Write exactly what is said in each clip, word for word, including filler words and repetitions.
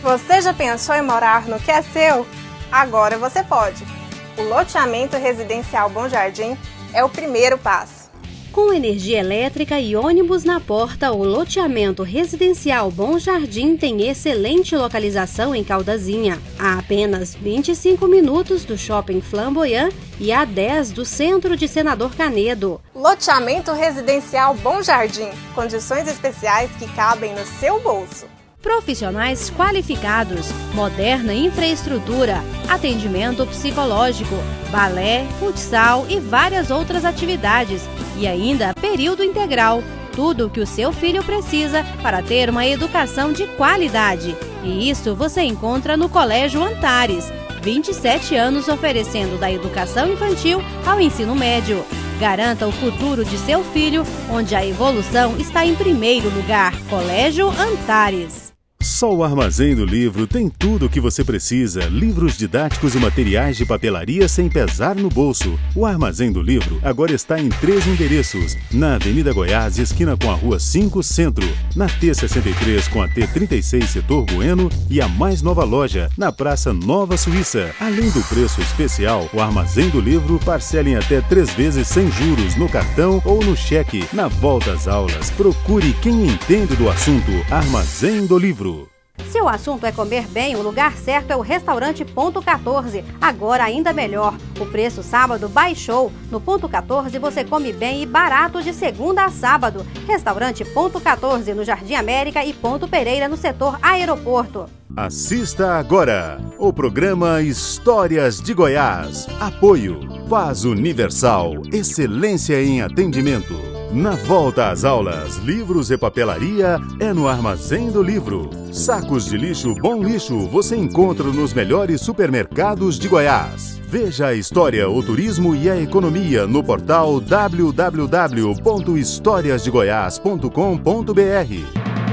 Você já pensou em morar no que é seu? Agora você pode! O loteamento residencial Bom Jardim é o primeiro passo. Com energia elétrica e ônibus na porta, o loteamento residencial Bom Jardim tem excelente localização em Caldazinha, a apenas vinte e cinco minutos do Shopping Flamboyant e a dez do centro de Senador Canedo. Loteamento residencial Bom Jardim, condições especiais que cabem no seu bolso. Profissionais qualificados, moderna infraestrutura, atendimento psicológico, balé, futsal e várias outras atividades. E ainda período integral. Tudo o que o seu filho precisa para ter uma educação de qualidade. E isso você encontra no Colégio Antares. vinte e sete anos oferecendo da educação infantil ao ensino médio. Garanta o futuro de seu filho, onde a evolução está em primeiro lugar. Colégio Antares. Só o Armazém do Livro tem tudo o que você precisa. Livros didáticos e materiais de papelaria sem pesar no bolso. O Armazém do Livro agora está em três endereços. Na Avenida Goiás, esquina com a Rua cinco Centro. Na T sessenta e três com a T trinta e seis Setor Bueno. E a mais nova loja, na Praça Nova Suíça. Além do preço especial, o Armazém do Livro parcela em até três vezes sem juros no cartão ou no cheque. Na volta às aulas, procure quem entende do assunto. Armazém do Livro. Se o assunto é comer bem, o lugar certo é o Restaurante Ponto quatorze. Agora ainda melhor. O preço sábado baixou. No Ponto quatorze você come bem e barato de segunda a sábado. Restaurante Ponto quatorze no Jardim América e Ponto Pereira no setor aeroporto. Assista agora o programa Histórias de Goiás. Apoio Paz Universal, excelência em atendimento. Na volta às aulas, livros e papelaria é no Armazém do Livro. Sacos de lixo Bom Lixo você encontra nos melhores supermercados de Goiás. Veja a história, o turismo e a economia no portal w w w ponto histórias de goiás ponto com ponto b r.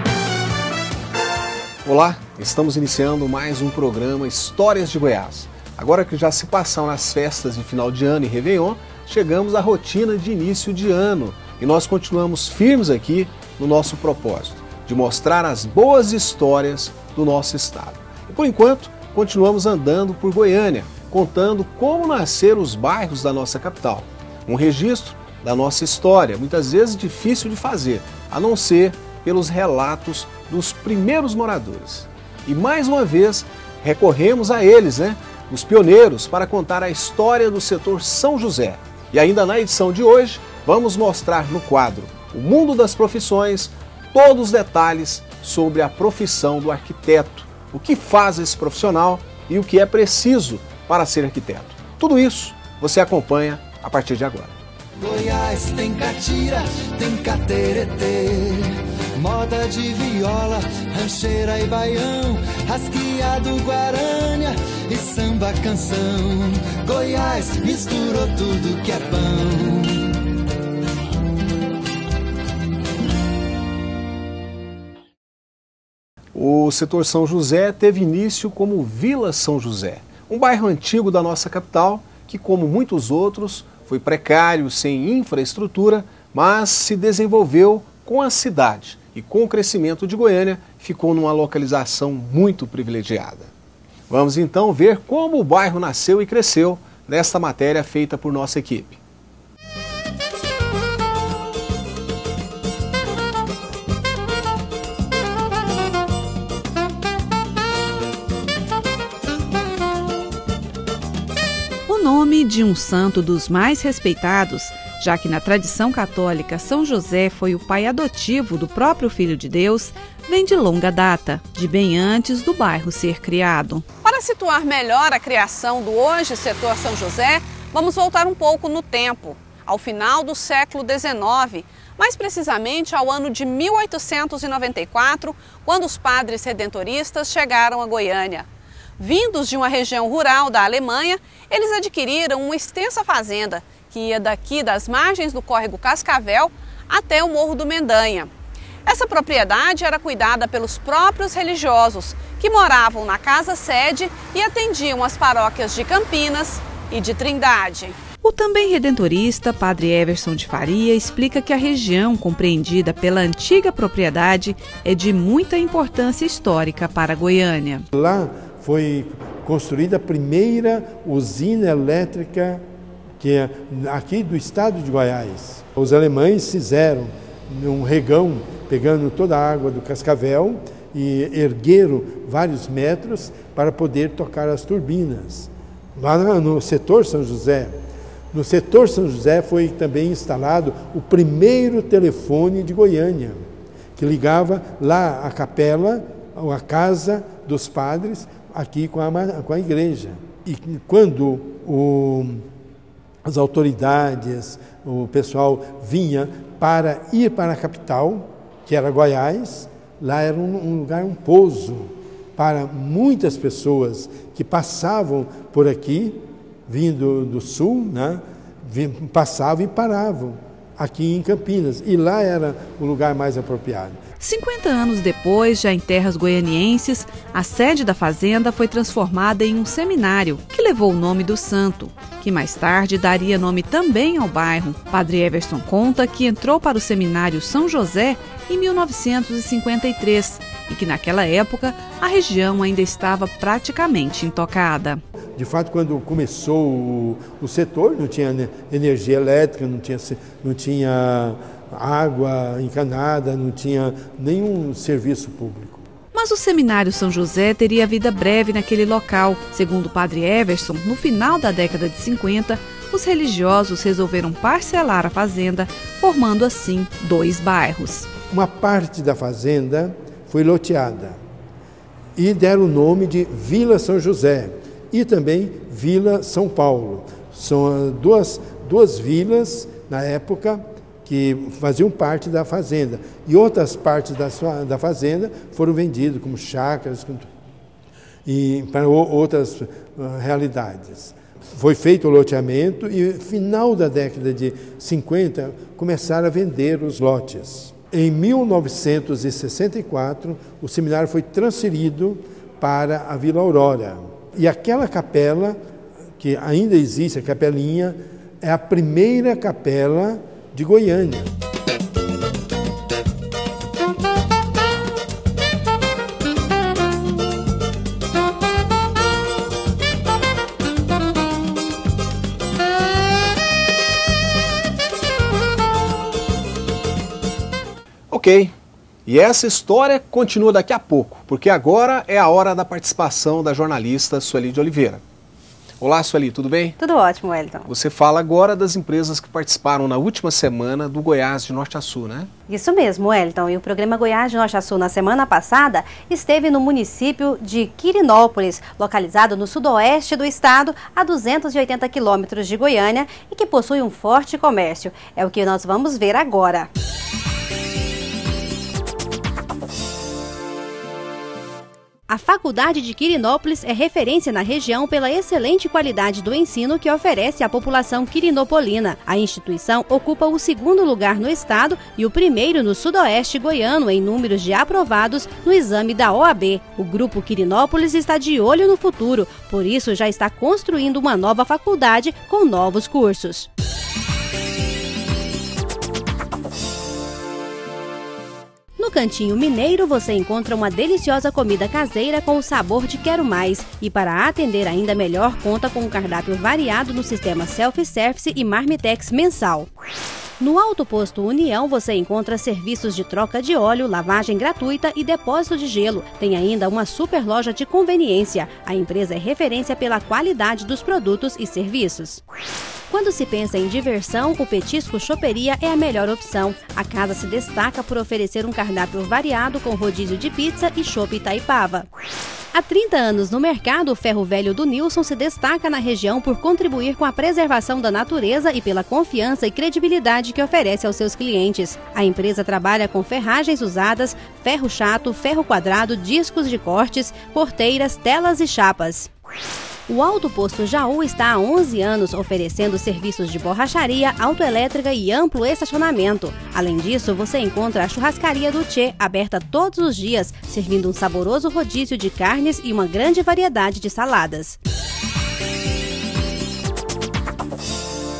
Olá, estamos iniciando mais um programa Histórias de Goiás. Agora que já se passaram as festas de final de ano e Réveillon, chegamos à rotina de início de ano. E nós continuamos firmes aqui no nosso propósito, de mostrar as boas histórias do nosso estado. E por enquanto, continuamos andando por Goiânia, contando como nasceram os bairros da nossa capital. Um registro da nossa história, muitas vezes difícil de fazer, a não ser pelos relatos dos primeiros moradores. E mais uma vez, recorremos a eles, né, os pioneiros, para contar a história do setor São José. E ainda na edição de hoje, vamos mostrar no quadro O Mundo das Profissões todos os detalhes sobre a profissão do arquiteto, o que faz esse profissional e o que é preciso para ser arquiteto. Tudo isso você acompanha a partir de agora. Goiás tem catira, tem cateretê, moda de viola, rancheira e baião, rasqueado guarânia e samba canção. Goiás misturou tudo que é bom. O setor São José teve início como Vila São José, um bairro antigo da nossa capital que, como muitos outros, foi precário, sem infraestrutura, mas se desenvolveu com a cidade e com o crescimento de Goiânia ficou numa localização muito privilegiada. Vamos então ver como o bairro nasceu e cresceu nesta matéria feita por nossa equipe. O nome de um santo dos mais respeitados, já que na tradição católica São José foi o pai adotivo do próprio Filho de Deus, vem de longa data, de bem antes do bairro ser criado. Para situar melhor a criação do hoje setor São José, vamos voltar um pouco no tempo, ao final do século dezenove, mais precisamente ao ano de mil oitocentos e noventa e quatro, quando os padres redentoristas chegaram a Goiânia. Vindos de uma região rural da Alemanha, eles adquiriram uma extensa fazenda que ia daqui das margens do córrego Cascavel até o Morro do Mendanha. Essa propriedade era cuidada pelos próprios religiosos, que moravam na casa-sede e atendiam as paróquias de Campinas e de Trindade. O também redentorista Padre Everson de Faria explica que a região compreendida pela antiga propriedade é de muita importância histórica para Goiânia. Lá foi construída a primeira usina elétrica que é aqui do estado de Goiás. Os alemães fizeram um regão pegando toda a água do Cascavel e ergueram vários metros para poder tocar as turbinas. Lá no setor São José, no setor São José foi também instalado o primeiro telefone de Goiânia, que ligava lá a capela, a casa dos padres, aqui com a, com a igreja. E quando o, as autoridades, o pessoal vinha para ir para a capital, que era Goiás, lá era um, um lugar, um pouso para muitas pessoas que passavam por aqui, vindo do sul, né? Passavam e paravam aqui em Campinas, e lá era o lugar mais apropriado. cinquenta anos depois, já em terras goianienses, a sede da fazenda foi transformada em um seminário que levou o nome do santo, que mais tarde daria nome também ao bairro. Padre Everson conta que entrou para o seminário São José em mil novecentos e cinquenta e três e que naquela época a região ainda estava praticamente intocada. De fato, quando começou o, o setor, não tinha energia elétrica, não tinha, não tinha água encanada, não tinha nenhum serviço público. Mas o seminário São José teria vida breve naquele local. Segundo o Padre Everson, no final da década de cinquenta, os religiosos resolveram parcelar a fazenda, formando assim dois bairros. Uma parte da fazenda foi loteada e deram o nome de Vila São José e também Vila São Paulo. São duas, duas vilas, na época, que faziam parte da fazenda. E outras partes da, sua, da fazenda foram vendidas como chácaras e para outras uh, realidades. Foi feito o loteamento e, no final da década de cinquenta, começaram a vender os lotes. Em mil novecentos e sessenta e quatro, o seminário foi transferido para a Vila Aurora. E aquela capela, que ainda existe, a capelinha, é a primeira capela de Goiânia. Ok, e essa história continua daqui a pouco, porque agora é a hora da participação da jornalista Sueli de Oliveira. Olá, Sueli, tudo bem? Tudo ótimo, Wellington. Você fala agora das empresas que participaram na última semana do Goiás de Norte a Sul, né? Isso mesmo, Wellington. E o programa Goiás de Norte a Sul, na semana passada, esteve no município de Quirinópolis, localizado no sudoeste do estado, a duzentos e oitenta quilômetros de Goiânia, e que possui um forte comércio. É o que nós vamos ver agora. A Faculdade de Quirinópolis é referência na região pela excelente qualidade do ensino que oferece à população quirinopolina. A instituição ocupa o segundo lugar no estado e o primeiro no sudoeste goiano em números de aprovados no exame da O A B. O Grupo Quirinópolis está de olho no futuro, por isso já está construindo uma nova faculdade com novos cursos. No Cantinho Mineiro você encontra uma deliciosa comida caseira com o sabor de Quero Mais. E para atender ainda melhor, conta com um cardápio variado no sistema Self-Service e Marmitex mensal. No Alto Posto União você encontra serviços de troca de óleo, lavagem gratuita e depósito de gelo. Tem ainda uma super loja de conveniência. A empresa é referência pela qualidade dos produtos e serviços. Quando se pensa em diversão, o Petisco Choperia é a melhor opção. A casa se destaca por oferecer um cardápio variado com rodízio de pizza e chopp Itaipava. Há trinta anos no mercado, o Ferro Velho do Nilson se destaca na região por contribuir com a preservação da natureza e pela confiança e credibilidade que oferece aos seus clientes. A empresa trabalha com ferragens usadas, ferro chato, ferro quadrado, discos de cortes, porteiras, telas e chapas. O Alto Posto Jaú está há onze anos oferecendo serviços de borracharia, autoelétrica e amplo estacionamento. Além disso, você encontra a Churrascaria do Tchê, aberta todos os dias, servindo um saboroso rodízio de carnes e uma grande variedade de saladas.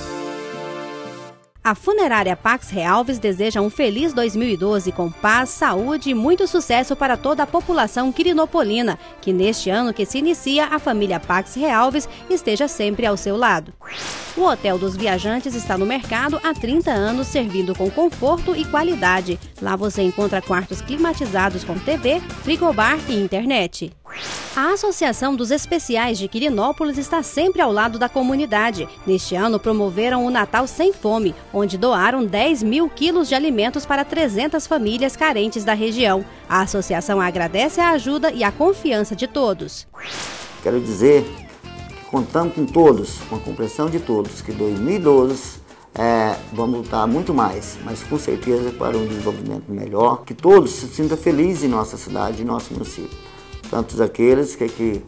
A funerária Pax Realves deseja um feliz dois mil e doze com paz, saúde e muito sucesso para toda a população quirinopolina, que neste ano que se inicia, a família Pax Realves esteja sempre ao seu lado. O Hotel dos Viajantes está no mercado há trinta anos, servindo com conforto e qualidade. Lá você encontra quartos climatizados com T V, frigobar e internet. A Associação dos Especiais de Quirinópolis está sempre ao lado da comunidade. Neste ano, promoveram o Natal Sem Fome, onde doaram dez mil quilos de alimentos para trezentas famílias carentes da região. A associação agradece a ajuda e a confiança de todos. Quero dizer que contamos com todos, com a compreensão de todos, que dois mil e doze é, vamos lutar muito mais, mas com certeza para um desenvolvimento melhor, que todos se sintam felizes em nossa cidade e nosso município. Tanto aqueles que aqui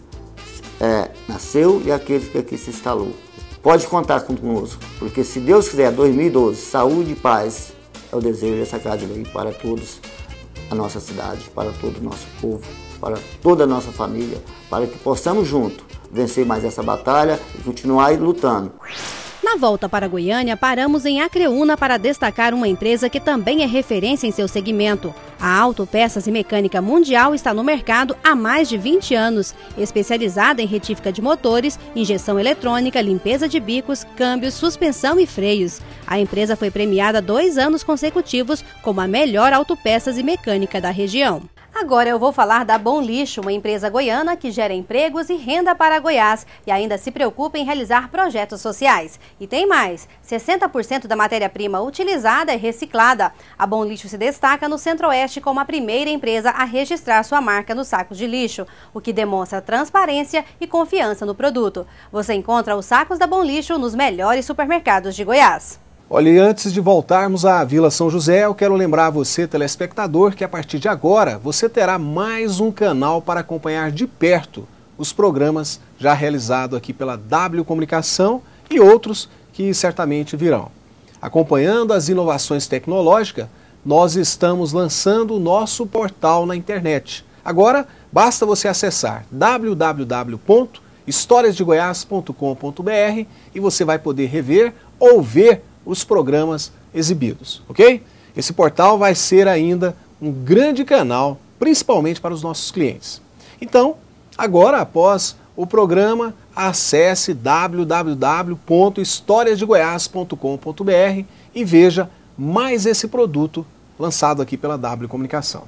é, nasceu e aqueles que aqui se instalou. Pode contar conosco, porque se Deus quiser, dois mil e doze, saúde e paz é o desejo dessa Casa de Lei para todos a nossa cidade, para todo o nosso povo, para toda a nossa família, para que possamos juntos vencer mais essa batalha e continuar lutando. Na volta para Goiânia, paramos em Acreúna para destacar uma empresa que também é referência em seu segmento. A Autopeças e Mecânica Mundial está no mercado há mais de vinte anos, especializada em retífica de motores, injeção eletrônica, limpeza de bicos, câmbios, suspensão e freios. A empresa foi premiada dois anos consecutivos como a melhor autopeças e mecânica da região. Agora eu vou falar da Bom Lixo, uma empresa goiana que gera empregos e renda para Goiás e ainda se preocupa em realizar projetos sociais. E tem mais, sessenta por cento da matéria-prima utilizada é reciclada. A Bom Lixo se destaca no Centro-Oeste como a primeira empresa a registrar sua marca nos sacos de lixo, o que demonstra transparência e confiança no produto. Você encontra os sacos da Bom Lixo nos melhores supermercados de Goiás. Olha, e antes de voltarmos à Vila São José, eu quero lembrar a você, telespectador, que a partir de agora você terá mais um canal para acompanhar de perto os programas já realizados aqui pela W Comunicação e outros que certamente virão. Acompanhando as inovações tecnológicas, nós estamos lançando o nosso portal na internet. Agora, basta você acessar w w w ponto histórias de goiás ponto com ponto b r e você vai poder rever ou ver os programas exibidos, ok? Esse portal vai ser ainda um grande canal, principalmente para os nossos clientes. Então, agora, após o programa, acesse w w w ponto histórias de goiás ponto com ponto b r e veja mais esse produto lançado aqui pela W Comunicação.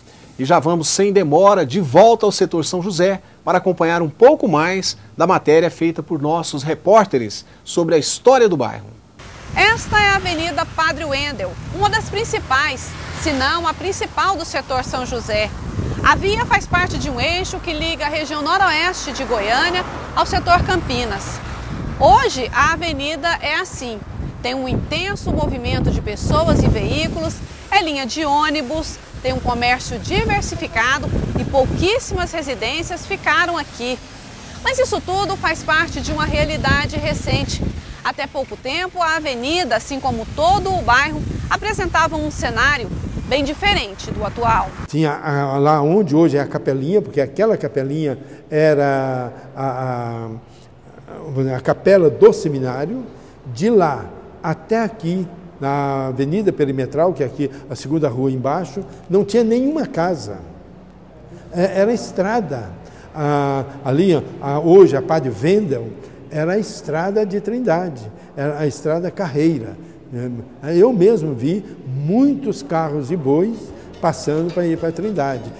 E já vamos, sem demora, de volta ao setor São José para acompanhar um pouco mais da matéria feita por nossos repórteres sobre a história do bairro. Esta é a Avenida Padre Wendel, uma das principais, se não a principal do setor São José. A via faz parte de um eixo que liga a região noroeste de Goiânia ao setor Campinas. Hoje a avenida é assim, tem um intenso movimento de pessoas e veículos, é linha de ônibus, tem um comércio diversificado e pouquíssimas residências ficaram aqui. Mas isso tudo faz parte de uma realidade recente. Até pouco tempo, a avenida, assim como todo o bairro, apresentava um cenário bem diferente do atual. Tinha a, lá onde hoje é a capelinha, porque aquela capelinha era a, a, a capela do seminário. De lá até aqui, na Avenida Perimetral, que é aqui a segunda rua embaixo, não tinha nenhuma casa. É, era estrada. A, ali, a, hoje, a Padre Wendel, era a estrada de Trindade, era a estrada Carreira. Eu mesmo vi muitos carros e bois passando para ir para Trindade.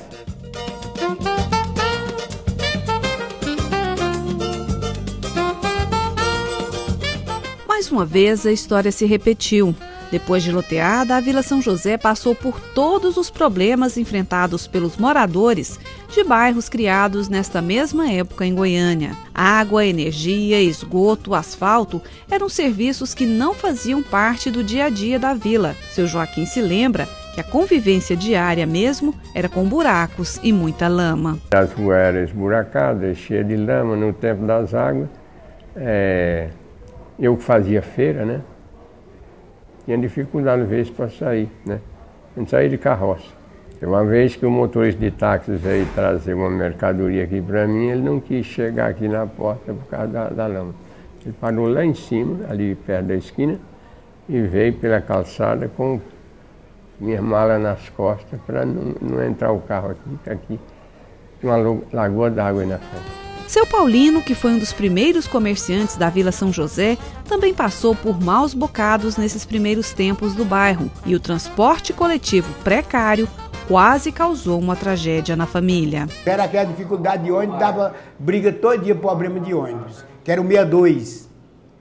Mais uma vez, a história se repetiu. Depois de loteada, a Vila São José passou por todos os problemas enfrentados pelos moradores de bairros criados nesta mesma época em Goiânia. Água, energia, esgoto, asfalto eram serviços que não faziam parte do dia a dia da vila. Seu Joaquim se lembra que a convivência diária mesmo era com buracos e muita lama. As ruas eram esburacadas, cheias de lama no tempo das águas. É... Eu que fazia feira, né? Tinha dificuldade às vezes para sair, né? A gente saía de carroça. Uma vez que o motorista de táxi veio trazer uma mercadoria aqui para mim, ele não quis chegar aqui na porta por causa da, da lama. Ele parou lá em cima, ali perto da esquina, e veio pela calçada com minha mala nas costas para não, não entrar o carro aqui, que aqui tem uma lagoa d'água aí na frente. Seu Paulino, que foi um dos primeiros comerciantes da Vila São José, também passou por maus bocados nesses primeiros tempos do bairro, e o transporte coletivo precário quase causou uma tragédia na família. Era aquela dificuldade de ônibus, dava briga todo dia, problema de ônibus, que era o sessenta e dois.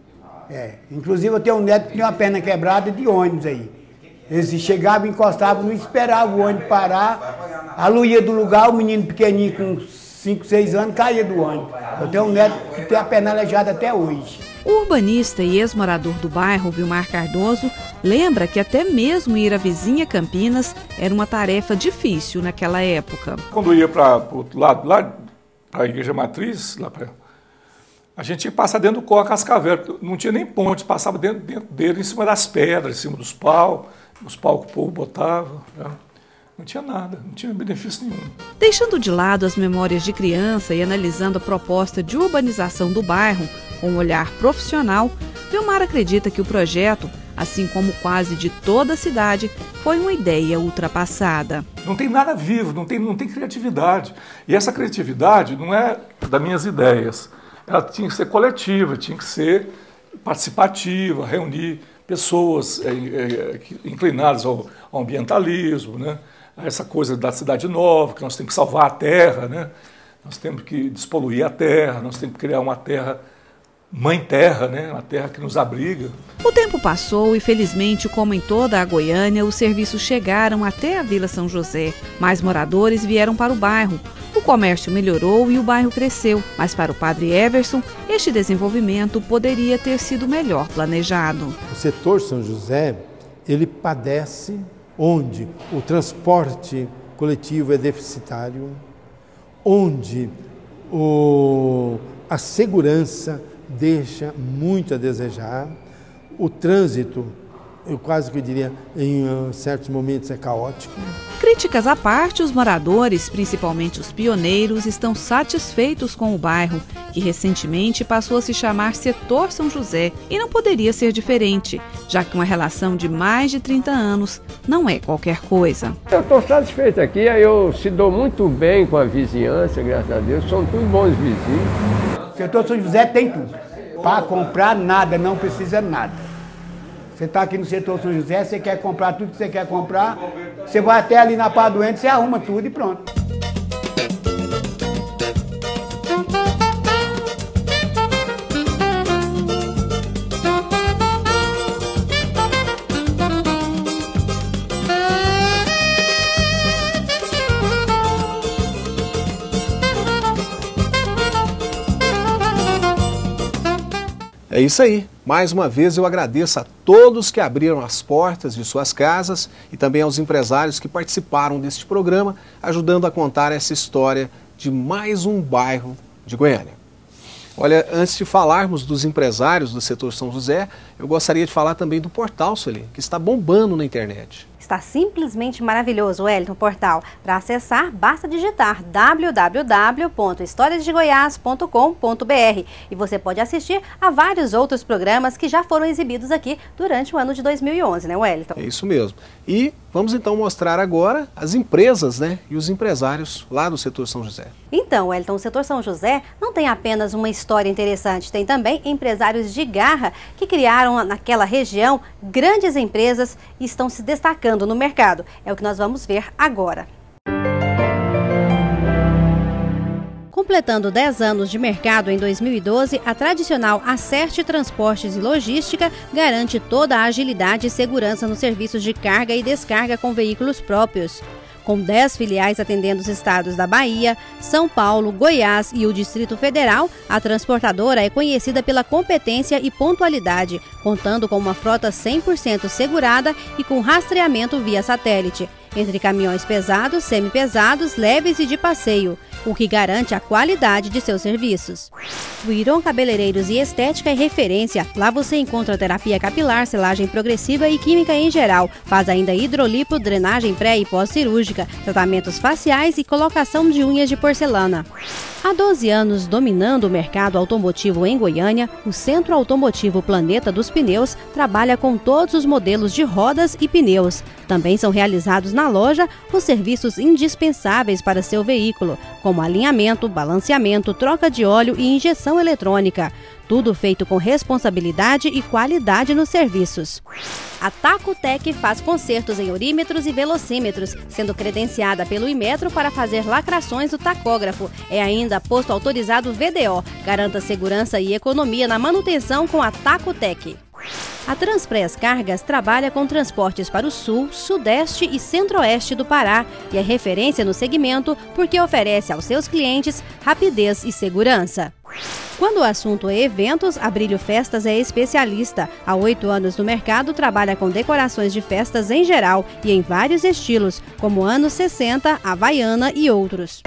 É, inclusive eu tenho um neto que tinha uma perna quebrada de ônibus aí. Eles chegavam, encostavam, não esperavam o ônibus parar, a luz ia do lugar, o menino pequenininho com cinco, seis anos caía do ônibus. Eu tenho um neto que tem a perna aleijada até hoje. O urbanista e ex-morador do bairro, Vilmar Cardoso, lembra que até mesmo ir à vizinha Campinas era uma tarefa difícil naquela época. Quando eu ia para o outro lado, lá para a Igreja Matriz, lá pra, a gente tinha que passar dentro do Córrego Cascavel, não tinha nem ponte, passava dentro, dentro dele, em cima das pedras, em cima dos paus, os paus que o povo botava, né? Não tinha nada, não tinha benefício nenhum. Deixando de lado as memórias de criança e analisando a proposta de urbanização do bairro com um olhar profissional, Vilmar acredita que o projeto, assim como quase de toda a cidade, foi uma ideia ultrapassada. Não tem nada vivo, não tem, não tem criatividade. E essa criatividade não é das minhas ideias. Ela tinha que ser coletiva, tinha que ser participativa, reunir pessoas é, é, inclinadas ao, ao ambientalismo, né? Essa coisa da cidade nova, que nós temos que salvar a terra, né? Nós temos que despoluir a terra, nós temos que criar uma terra, mãe terra, né? Uma terra que nos abriga. O tempo passou e, felizmente, como em toda a Goiânia, os serviços chegaram até a Vila São José. Mais moradores vieram para o bairro. O comércio melhorou e o bairro cresceu, mas para o padre Everson, este desenvolvimento poderia ter sido melhor planejado. O setor São José, ele padece onde o transporte coletivo é deficitário, onde o, a segurança deixa muito a desejar, o trânsito, eu quase que eu diria, em uh, certos momentos é caótico. Críticas à parte, os moradores, principalmente os pioneiros, estão satisfeitos com o bairro, que recentemente passou a se chamar Setor São José, e não poderia ser diferente, já que uma relação de mais de trinta anos não é qualquer coisa. Eu estou satisfeito aqui, eu se dou muito bem com a vizinhança, graças a Deus, são todos bons vizinhos. Setor São José tem tudo, para comprar nada, não precisa nada. Você está aqui no setor São José, você quer comprar tudo que você quer comprar, você vai até ali na Paduente, você arruma tudo e pronto. É isso aí. Mais uma vez eu agradeço a todos que abriram as portas de suas casas e também aos empresários que participaram deste programa, ajudando a contar essa história de mais um bairro de Goiânia. Olha, antes de falarmos dos empresários do setor São José, eu gostaria de falar também do portal, Sueli, que está bombando na internet. Está simplesmente maravilhoso, Wellington, o portal. Para acessar, basta digitar w w w ponto histórias de goiás ponto com ponto b r e você pode assistir a vários outros programas que já foram exibidos aqui durante o ano de dois mil e onze, né, Wellington? É isso mesmo. E vamos então mostrar agora as empresas, né, e os empresários lá do setor São José. Então, Wellington, o setor São José não tem apenas uma história interessante, tem também empresários de garra que criaram naquela região grandes empresas e estão se destacando no mercado. É o que nós vamos ver agora. Completando dez anos de mercado em dois mil e doze, a tradicional Acerte Transportes e Logística garante toda a agilidade e segurança nos serviços de carga e descarga com veículos próprios. Com dez filiais atendendo os estados da Bahia, São Paulo, Goiás e o Distrito Federal, a transportadora é conhecida pela competência e pontualidade, contando com uma frota cem por cento segurada e com rastreamento via satélite. entre caminhões pesados, semipesados, leves e de passeio, o que garante a qualidade de seus serviços. O Iron Cabeleireiros e Estética é referência. Lá você encontra terapia capilar, selagem progressiva e química em geral. Faz ainda hidrolipo, drenagem pré e pós-cirúrgica, tratamentos faciais e colocação de unhas de porcelana. Há doze anos dominando o mercado automotivo em Goiânia, o Centro Automotivo Planeta dos Pneus trabalha com todos os modelos de rodas e pneus. Também são realizados na loja os serviços indispensáveis para seu veículo, como alinhamento, balanceamento, troca de óleo e injeção eletrônica. Tudo feito com responsabilidade e qualidade nos serviços. A Tacotec faz consertos em orímetros e velocímetros, sendo credenciada pelo Imetro para fazer lacrações do tacógrafo. É ainda posto autorizado V D O. Garanta segurança e economia na manutenção com a Tacotec. A Transpress Cargas trabalha com transportes para o sul, sudeste e centro-oeste do Pará e é referência no segmento porque oferece aos seus clientes rapidez e segurança. Quando o assunto é eventos, a Brilho Festas é especialista. Há oito anos no mercado, trabalha com decorações de festas em geral e em vários estilos, como anos sessenta, Havaiana e outros.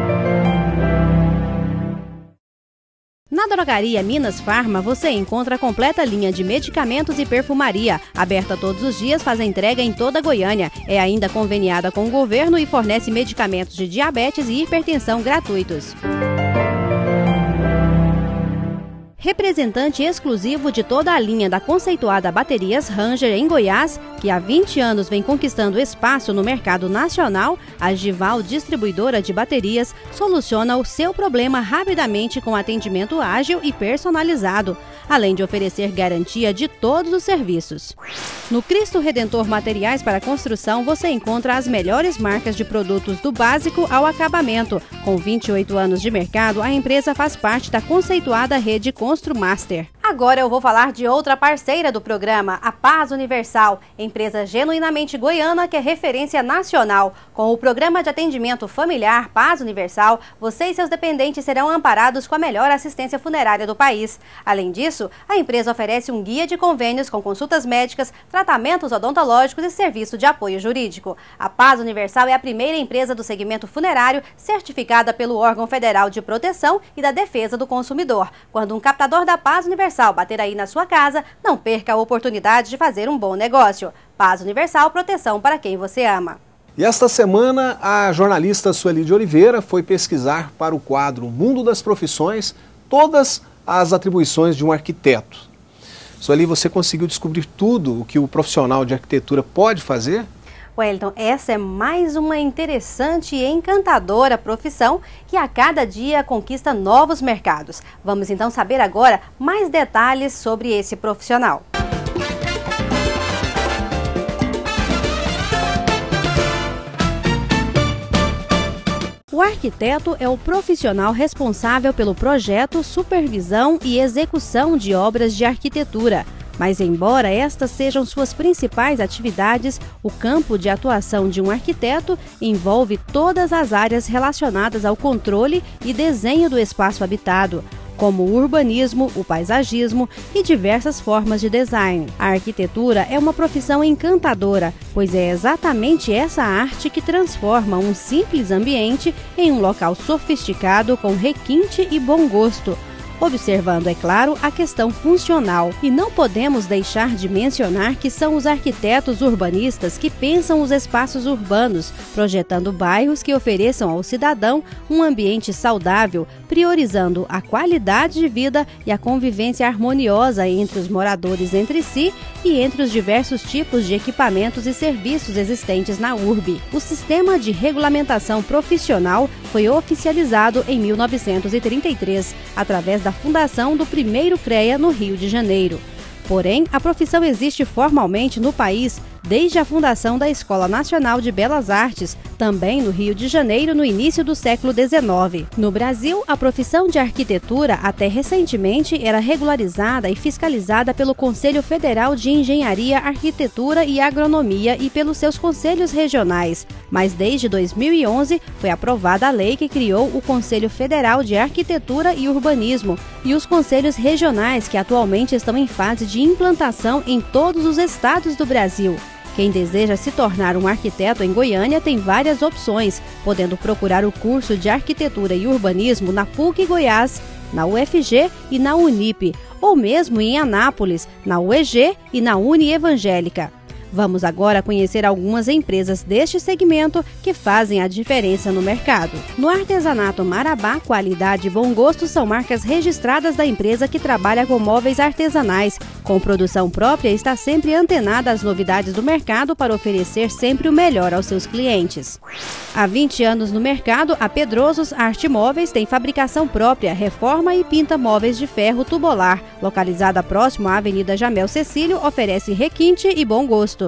Na drogaria Minas Farma, você encontra a completa linha de medicamentos e perfumaria. Aberta todos os dias, faz a entrega em toda Goiânia. É ainda conveniada com o governo e fornece medicamentos de diabetes e hipertensão gratuitos. Representante exclusivo de toda a linha da conceituada Baterias Ranger em Goiás, que há vinte anos vem conquistando espaço no mercado nacional, a Gival Distribuidora de Baterias soluciona o seu problema rapidamente com atendimento ágil e personalizado, além de oferecer garantia de todos os serviços. No Cristo Redentor Materiais para Construção, você encontra as melhores marcas de produtos do básico ao acabamento. Com vinte e oito anos de mercado, a empresa faz parte da conceituada rede Construmaster. Agora eu vou falar de outra parceira do programa, a Paz Universal, empresa genuinamente goiana que é referência nacional. Com o programa de atendimento familiar Paz Universal, você e seus dependentes serão amparados com a melhor assistência funerária do país. Além disso, a empresa oferece um guia de convênios com consultas médicas, tratamentos odontológicos e serviço de apoio jurídico. A Paz Universal é a primeira empresa do segmento funerário certificada pelo órgão federal de proteção e da defesa do consumidor. Quando um captador da Paz Universal bater aí na sua casa, não perca a oportunidade de fazer um bom negócio. Paz Universal, proteção para quem você ama. E esta semana, a jornalista Sueli de Oliveira foi pesquisar para o quadro Mundo das Profissões todas as atribuições de um arquiteto. Sueli, você conseguiu descobrir tudo o que o profissional de arquitetura pode fazer? Wellington, essa é mais uma interessante e encantadora profissão que a cada dia conquista novos mercados. Vamos então saber agora mais detalhes sobre esse profissional. O arquiteto é o profissional responsável pelo projeto, supervisão e execução de obras de arquitetura. Mas embora estas sejam suas principais atividades, o campo de atuação de um arquiteto envolve todas as áreas relacionadas ao controle e desenho do espaço habitado, como o urbanismo, o paisagismo e diversas formas de design. A arquitetura é uma profissão encantadora, pois é exatamente essa arte que transforma um simples ambiente em um local sofisticado com requinte e bom gosto, observando, é claro, a questão funcional. E não podemos deixar de mencionar que são os arquitetos urbanistas que pensam os espaços urbanos, projetando bairros que ofereçam ao cidadão um ambiente saudável, priorizando a qualidade de vida e a convivência harmoniosa entre os moradores entre si e entre os diversos tipos de equipamentos e serviços existentes na urbe. O sistema de regulamentação profissional foi oficializado em mil novecentos e trinta e três, através da fundação do primeiro CREA no Rio de Janeiro. Porém, a profissão existe formalmente no país desde a fundação da Escola Nacional de Belas Artes, também no Rio de Janeiro, no início do século dezenove. No Brasil, a profissão de arquitetura, até recentemente, era regularizada e fiscalizada pelo Conselho Federal de Engenharia, Arquitetura e Agronomia e pelos seus conselhos regionais. Mas desde dois mil e onze foi aprovada a lei que criou o Conselho Federal de Arquitetura e Urbanismo e os conselhos regionais, que atualmente estão em fase de implantação em todos os estados do Brasil. Quem deseja se tornar um arquiteto em Goiânia tem várias opções, podendo procurar o curso de Arquitetura e Urbanismo na P U C Goiás, na U F G e na Unip, ou mesmo em Anápolis, na U E G e na Uni Evangélica. Vamos agora conhecer algumas empresas deste segmento que fazem a diferença no mercado. No artesanato Marabá, qualidade e bom gosto são marcas registradas da empresa que trabalha com móveis artesanais. Com produção própria, está sempre antenada às novidades do mercado para oferecer sempre o melhor aos seus clientes. Há vinte anos no mercado, a Pedrosos Arte Móveis tem fabricação própria, reforma e pinta móveis de ferro tubular. Localizada próximo à Avenida Jamel Cecílio, oferece requinte e bom gosto.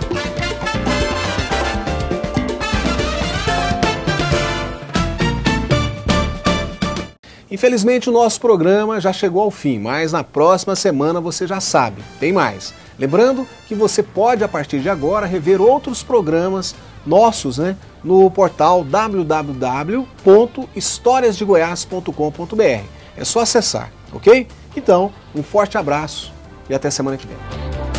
Infelizmente o nosso programa já chegou ao fim, mas na próxima semana você já sabe, tem mais. Lembrando que você pode a partir de agora rever outros programas nossos, né, no portal w w w ponto histórias de goiás ponto com ponto b r. É só acessar, ok? Então, um forte abraço e até semana que vem.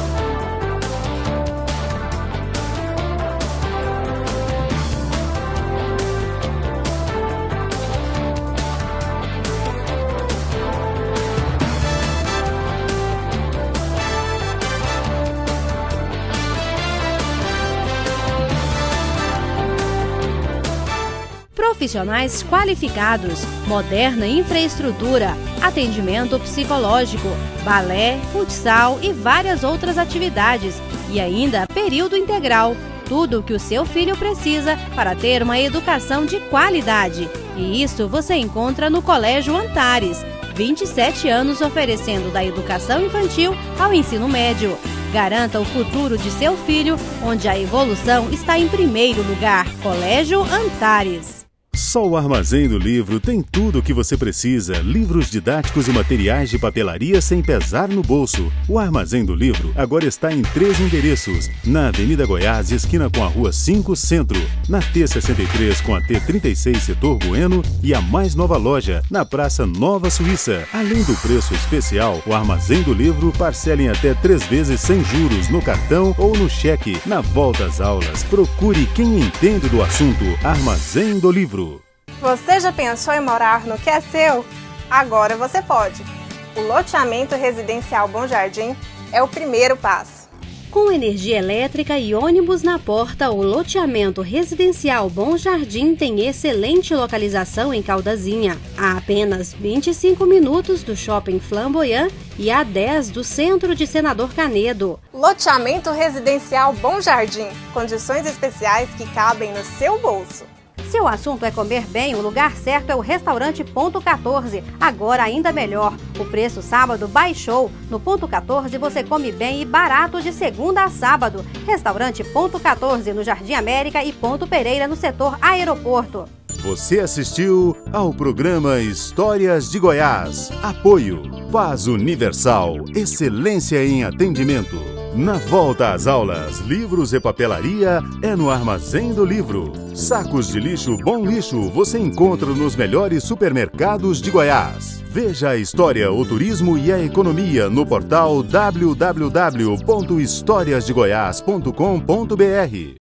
Profissionais qualificados, moderna infraestrutura, atendimento psicológico, balé, futsal e várias outras atividades. E ainda período integral. Tudo o que o seu filho precisa para ter uma educação de qualidade. E isso você encontra no Colégio Antares. vinte e sete anos oferecendo da educação infantil ao ensino médio. Garanta o futuro de seu filho, onde a evolução está em primeiro lugar. Colégio Antares. Só o Armazém do Livro tem tudo o que você precisa. Livros didáticos e materiais de papelaria sem pesar no bolso. O Armazém do Livro agora está em três endereços. Na Avenida Goiás, esquina com a Rua cinco Centro. Na T sessenta e três com a T trinta e seis Setor Bueno. E a mais nova loja, na Praça Nova Suíça. Além do preço especial, o Armazém do Livro parcela em até três vezes sem juros no cartão ou no cheque. Na volta às aulas, procure quem entende do assunto. Armazém do Livro. Você já pensou em morar no que é seu? Agora você pode. O loteamento residencial Bom Jardim é o primeiro passo. Com energia elétrica e ônibus na porta, o loteamento residencial Bom Jardim tem excelente localização em Caldazinha, a apenas vinte e cinco minutos do Shopping Flamboyant e a dez do centro de Senador Canedo. Loteamento residencial Bom Jardim, condições especiais que cabem no seu bolso. Se o assunto é comer bem, o lugar certo é o Restaurante Ponto quatorze. Agora ainda melhor, o preço sábado baixou. No Ponto quatorze você come bem e barato de segunda a sábado. Restaurante Ponto quatorze no Jardim América e Ponto Pereira no setor aeroporto. Você assistiu ao programa Histórias de Goiás. Apoio Paz Universal, excelência em atendimento. Na volta às aulas, livros e papelaria é no Armazém do Livro. Sacos de lixo Bom Lixo você encontra nos melhores supermercados de Goiás. Veja a história, o turismo e a economia no portal w w w ponto histórias de goiás ponto com ponto b r.